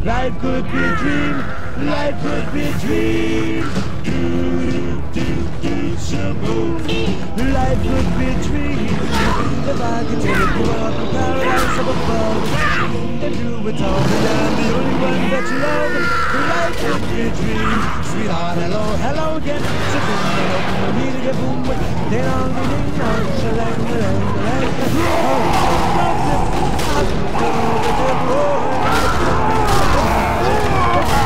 Life could be a dream. Life could be a dream. Life could be a dream. If I could take you up to paradise up above and do it all, and I'm the only one that you love. Life could be a dream. Sweetheart, hello, hello again. So boom, hello, boom, need to get boom. Ding dong, ding dong, shalang, shalang, shalang. Oh,